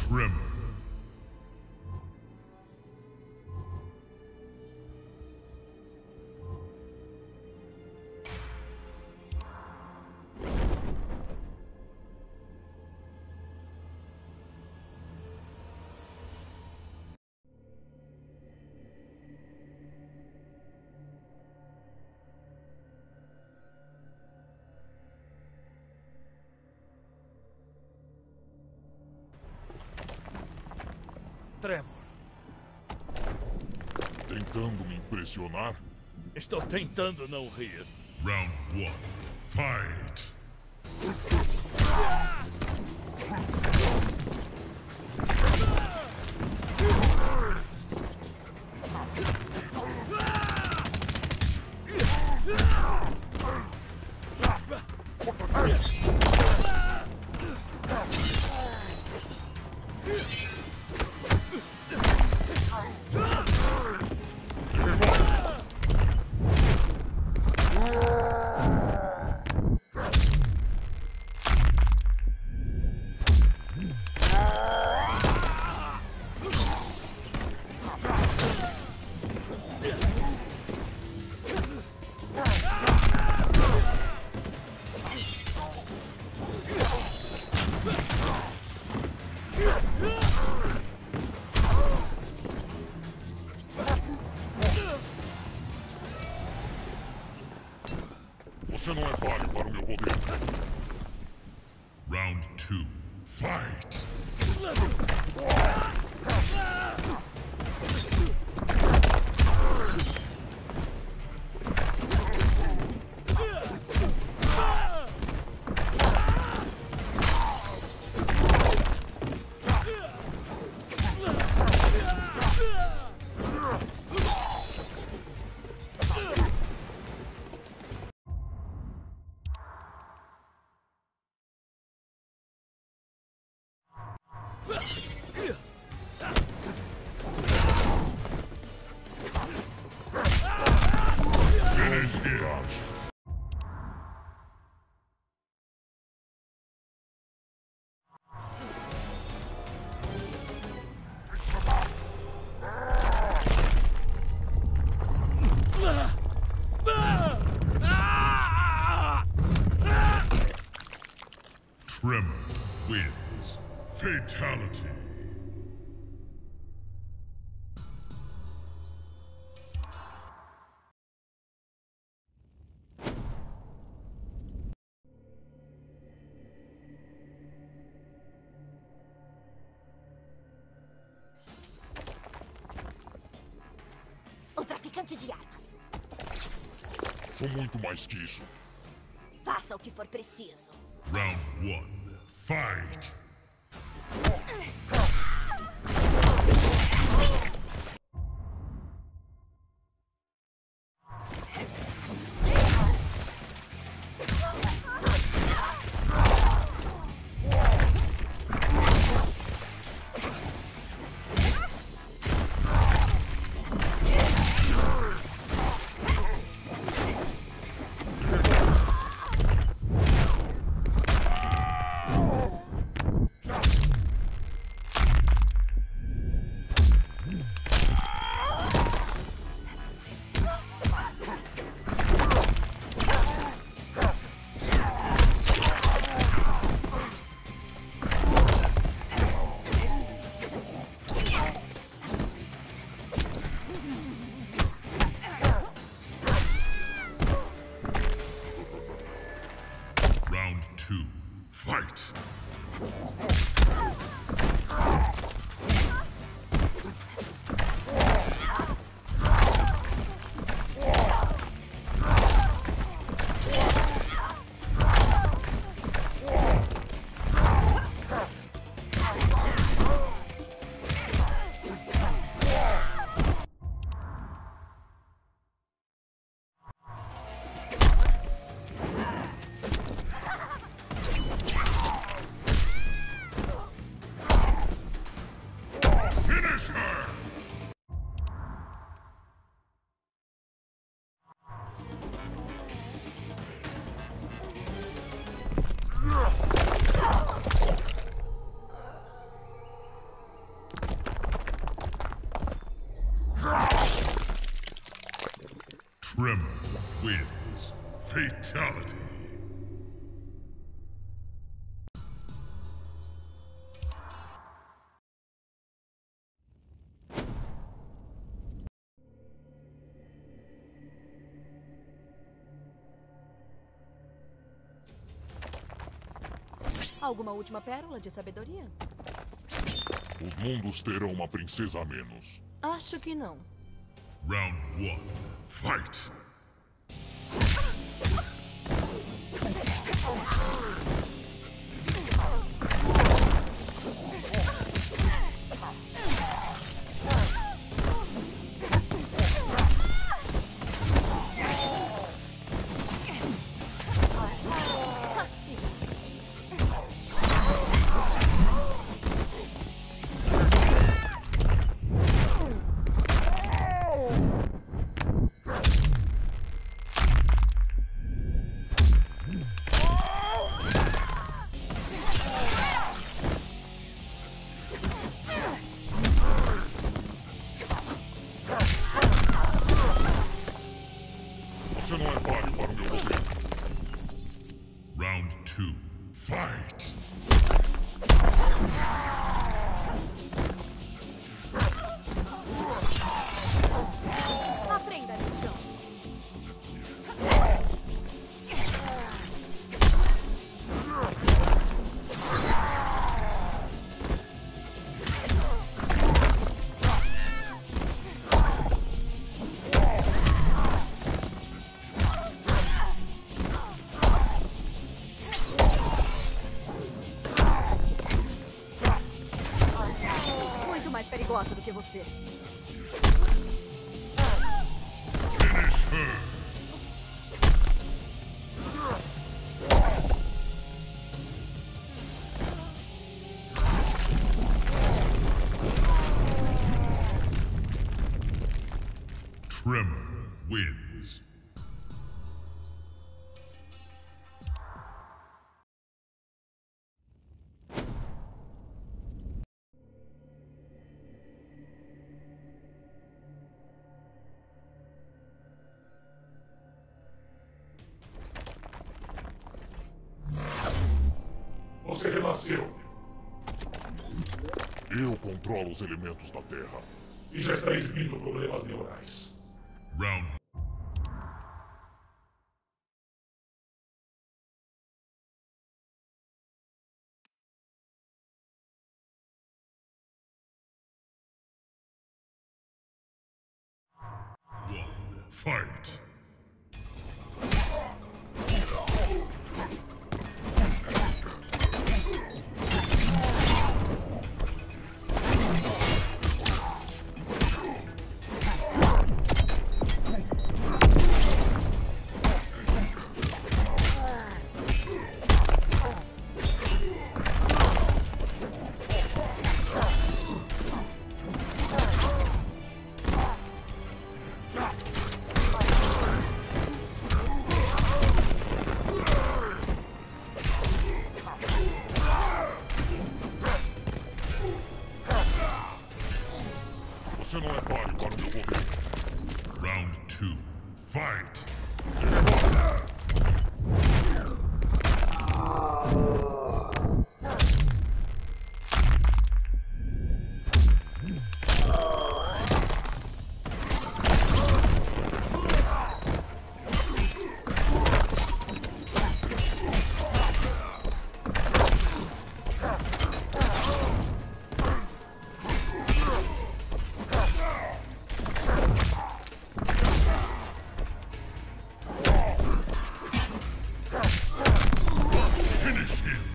Tremor. Tremor. Tentando me impressionar? Estou tentando não rir. Round 1. Fight! Você não é páreo para o meu poder. Round 2. Fight! Finish him! Tremor wins. Fatality. O traficante de armas. Sou muito mais que isso. Faça o que for preciso. Round 1. Fight! Tremor wins. Fatality. Alguma última pérola de sabedoria? Os mundos terão uma princesa a menos. Acho que não. Round 1. Fight! Você não é páreo para o meu governo. Round 2. Fight! Aprenda a lição. Muito mais perigosa do que você. Finish her! Tremor wins. Você renasceu Eu controlo os elementos da Terra. e já está exibindo problemas neurais. Round. One. Fight! Você não é páreo para o meu governo. Round 2. Fight! Finish him!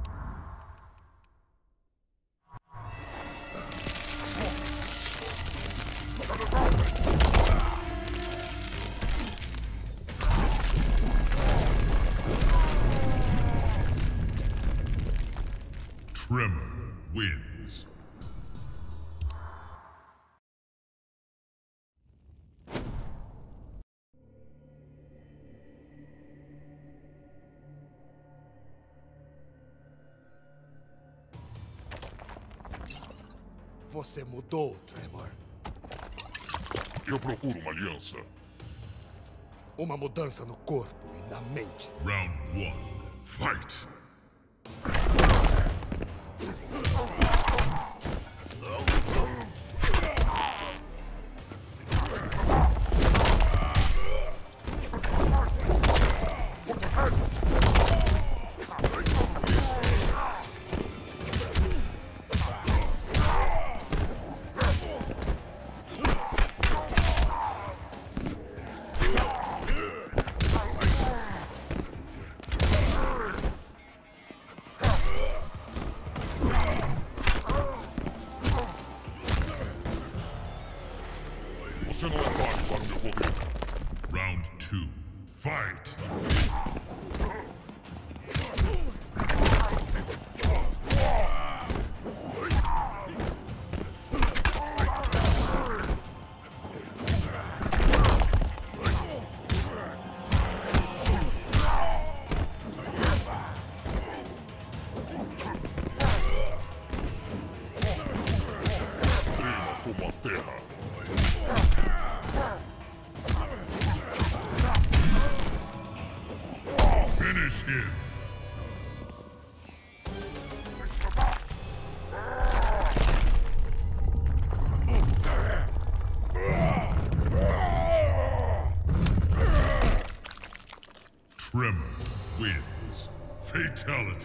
Tremor wins. Você mudou, Tremor. Eu procuro uma aliança. Uma mudança no corpo e na mente. Round 1. Fight! Você não é válido para o meu poder. Round 2. Fight! Trema como a terra. Finish him! Tremor wins. Fatality.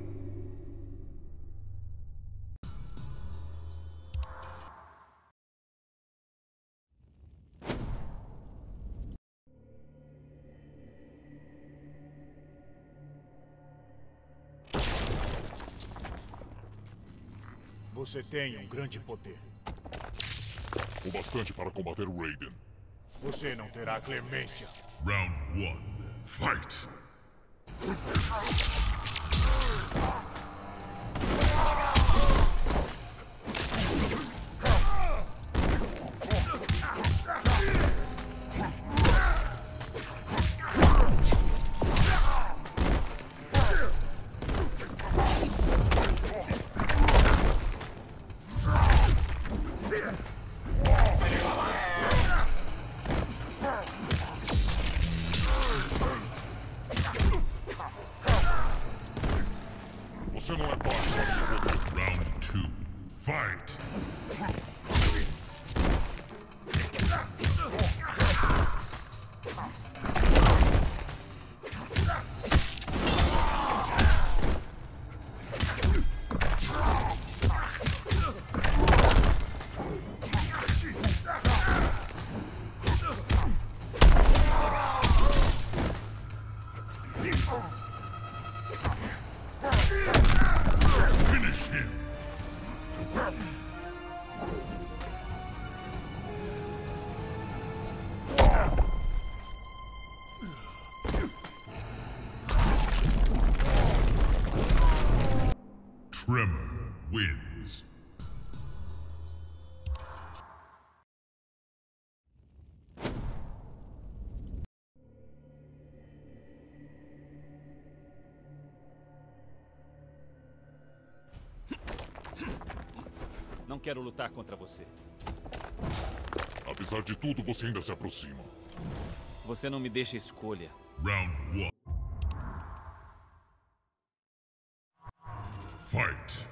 Você tem um grande poder. O bastante para combater o Raiden. Você não terá clemência. Round 1. Fight! Você não é válido para o meu poder. Round 2. Fight! Finish him! Tremor wins. Não quero lutar contra você. Apesar de tudo, você ainda se aproxima. Você não me deixa escolha. Round 1. Fight!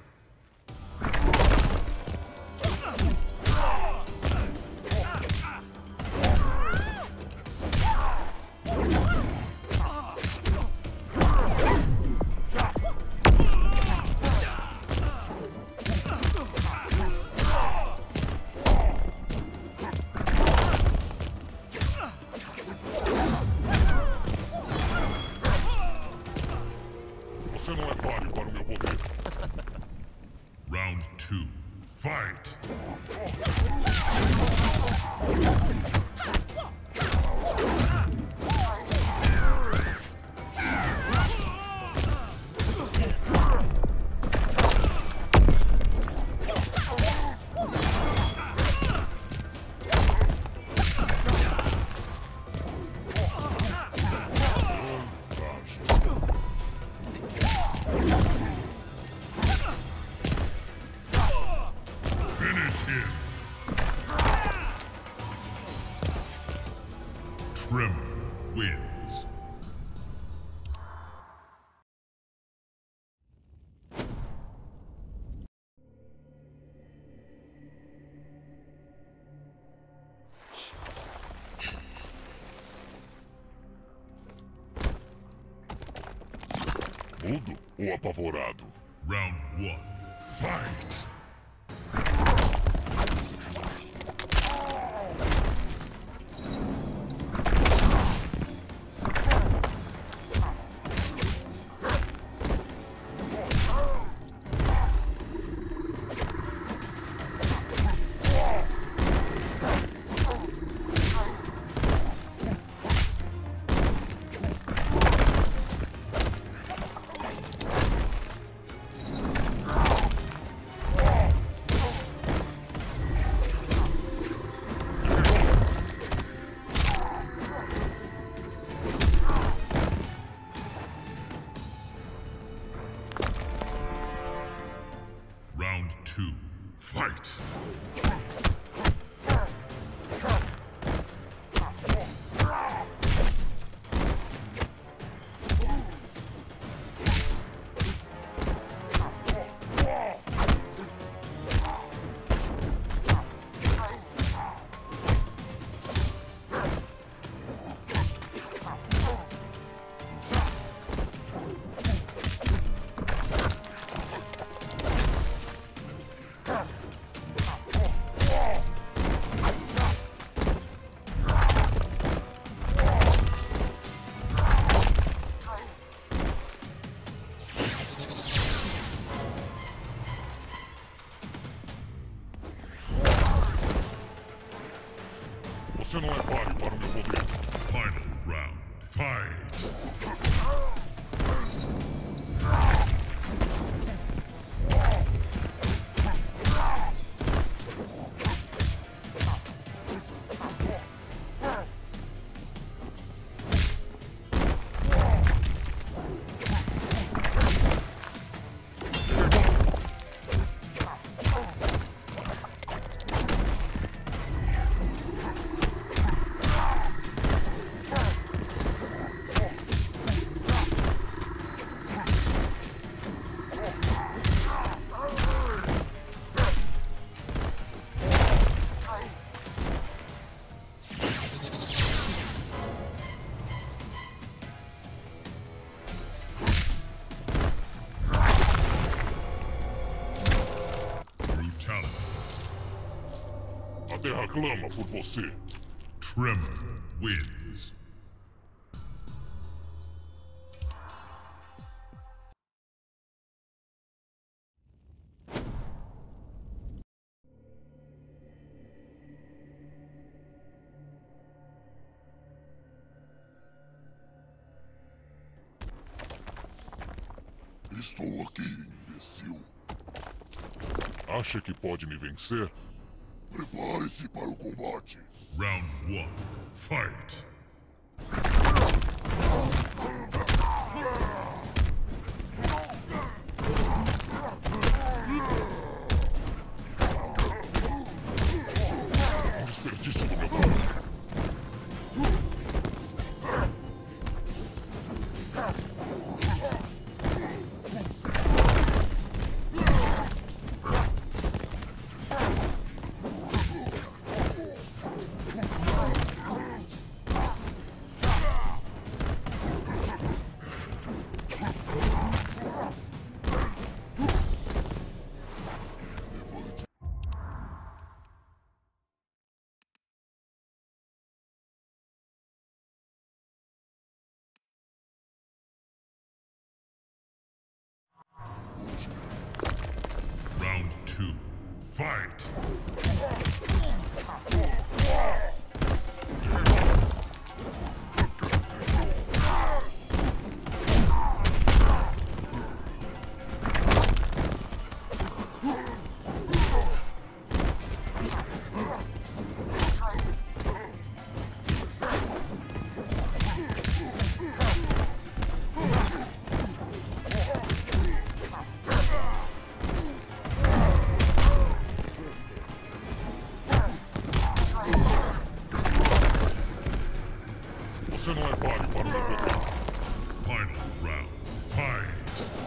Você não é páreo para o meu poder. Round 2. Fight! Finish him! Tremor wins. Mudo ou apavorado? Round 1. Fight! Round 2. Fight! Você não é páreo para o meu poder. Final round. Fight! A Terra clama por você. Tremor wins. Estou aqui, imbecil. Acha que pode me vencer? Prepare-se para o combate. Round 1. Fight! Um desperdício do meu poder. Round 2. Fight! Você não é páreo para o meu poder. Final round. Fight!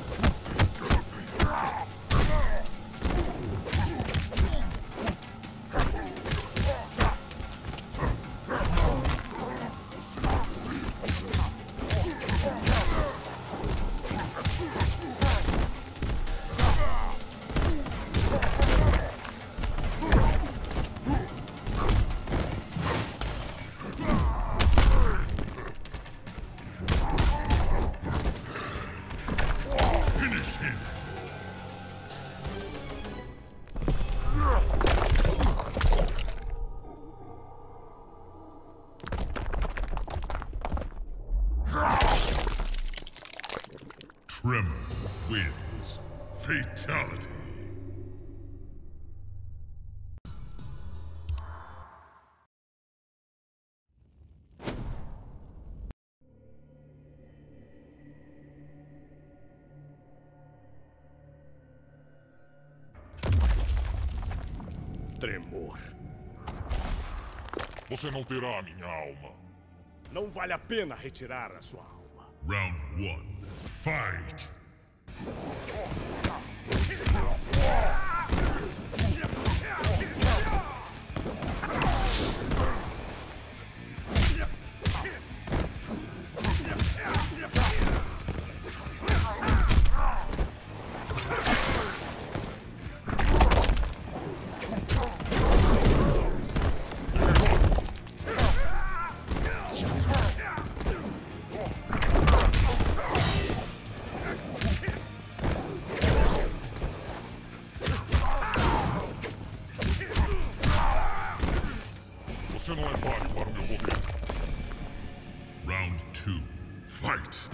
Finish him! Tremor wins. Fatality. Tremor. Você não terá minha alma. Não vale a pena retirar a sua alma. Round 1. Fight! Você não é páreo para o meu poder. Round 2. Fight!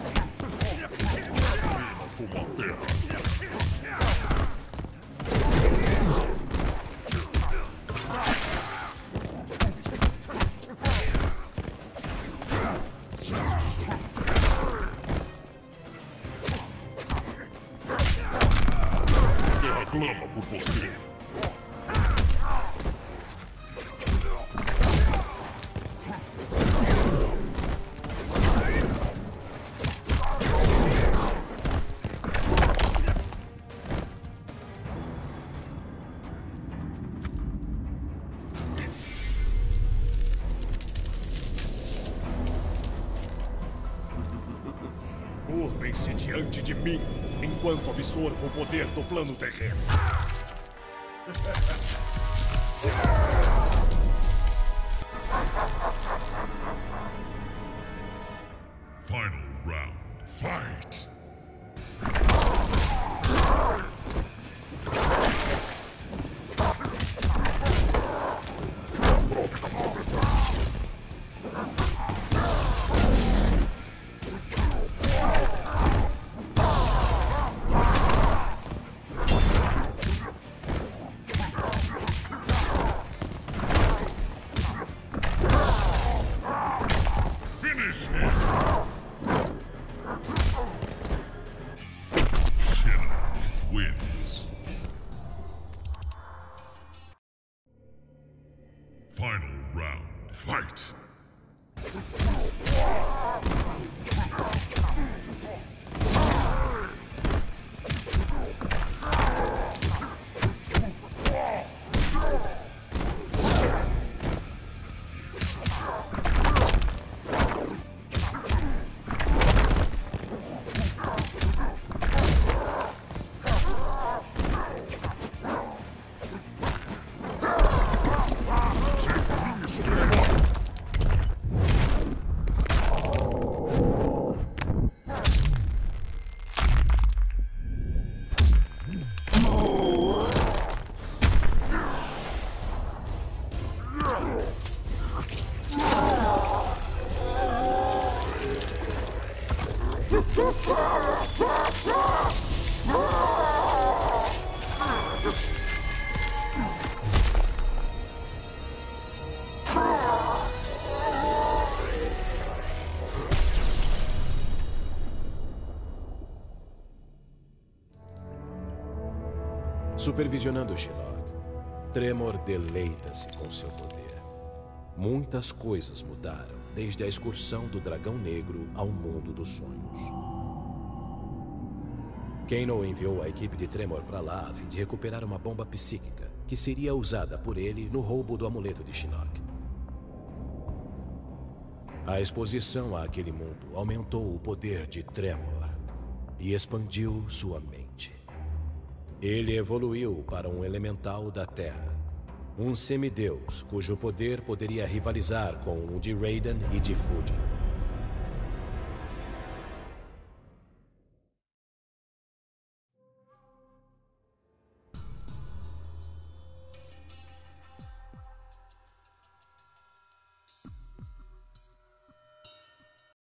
Trema como a terra. A terra clama por você. Curvem-se diante de mim, enquanto absorvo o poder do plano terreno. Final round. Fight! Finish him! Shinnok wins. Final round. Fight! Supervisionando Shinnok, Tremor deleita-se com seu poder. Muitas coisas mudaram, desde a excursão do Dragão Negro ao mundo dos sonhos. Kano enviou a equipe de Tremor para lá a fim de recuperar uma bomba psíquica, que seria usada por ele no roubo do amuleto de Shinnok. A exposição àquele mundo aumentou o poder de Tremor e expandiu sua mente. Ele evoluiu para um elemental da Terra, um semideus cujo poder poderia rivalizar com o de Raiden e de Fujin.